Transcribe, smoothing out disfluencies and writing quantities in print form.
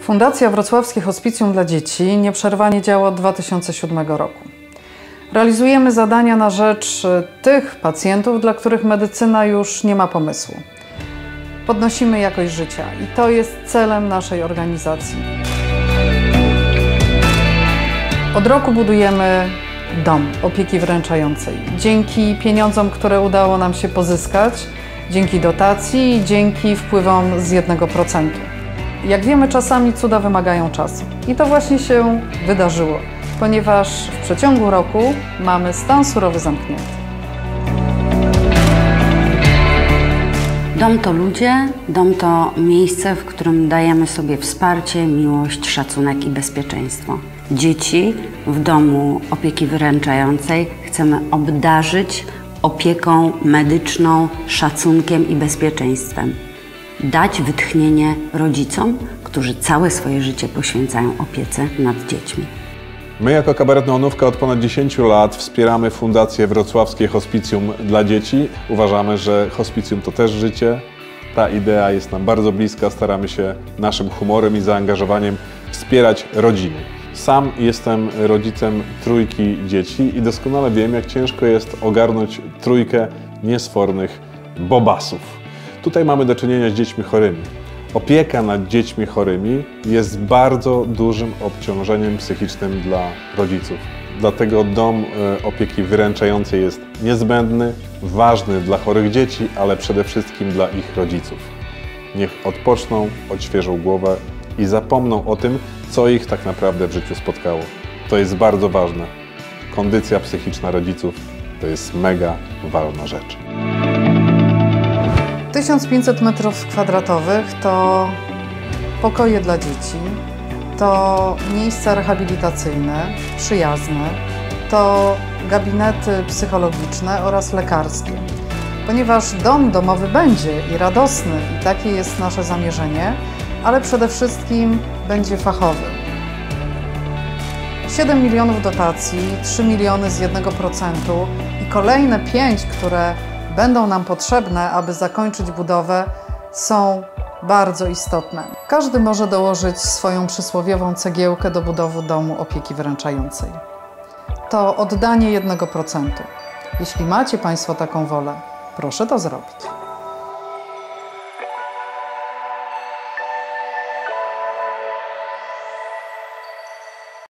Fundacja Wrocławskie Hospicjum dla Dzieci nieprzerwanie działa od 2007 roku. Realizujemy zadania na rzecz tych pacjentów, dla których medycyna już nie ma pomysłu. Podnosimy jakość życia i to jest celem naszej organizacji. Od roku budujemy dom opieki wręczającej. Dzięki pieniądzom, które udało nam się pozyskać, dzięki dotacji i dzięki wpływom z 1%. Jak wiemy, czasami cuda wymagają czasu. I to właśnie się wydarzyło, ponieważ w przeciągu roku mamy stan surowy zamknięty. Dom to ludzie, dom to miejsce, w którym dajemy sobie wsparcie, miłość, szacunek i bezpieczeństwo. Dzieci w domu opieki wyręczającej chcemy obdarzyć opieką medyczną, szacunkiem i bezpieczeństwem. Dać wytchnienie rodzicom, którzy całe swoje życie poświęcają opiece nad dziećmi. My jako Kabaret Neonówka od ponad 10 lat wspieramy Fundację Wrocławskie Hospicjum dla Dzieci. Uważamy, że hospicjum to też życie. Ta idea jest nam bardzo bliska. Staramy się naszym humorem i zaangażowaniem wspierać rodziny. Sam jestem rodzicem trójki dzieci i doskonale wiem, jak ciężko jest ogarnąć trójkę niesfornych bobasów. Tutaj mamy do czynienia z dziećmi chorymi. Opieka nad dziećmi chorymi jest bardzo dużym obciążeniem psychicznym dla rodziców. Dlatego dom opieki wyręczającej jest niezbędny, ważny dla chorych dzieci, ale przede wszystkim dla ich rodziców. Niech odpoczną, odświeżą głowę i zapomną o tym, co ich tak naprawdę w życiu spotkało. To jest bardzo ważne. Kondycja psychiczna rodziców to jest mega ważna rzecz. 1500 m² to pokoje dla dzieci, to miejsca rehabilitacyjne, przyjazne, to gabinety psychologiczne oraz lekarskie. Ponieważ dom domowy będzie i radosny, i takie jest nasze zamierzenie, ale przede wszystkim będzie fachowy. 7 milionów dotacji, 3 miliony z 1% i kolejne 5, które będą nam potrzebne, aby zakończyć budowę, są bardzo istotne. Każdy może dołożyć swoją przysłowiową cegiełkę do budowy domu opieki wyręczającej. To oddanie 1%. Jeśli macie Państwo taką wolę, proszę to zrobić.